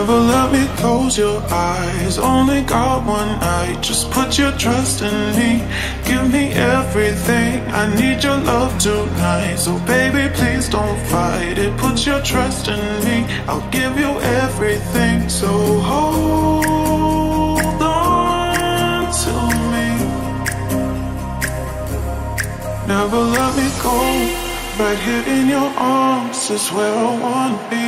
Never let me close your eyes. Only got one night. Just put your trust in me. Give me everything. I need your love tonight. So baby, please don't fight it. Put your trust in me. I'll give you everything. So hold on to me. Never let me go. Right here in your arms is where I wanna be.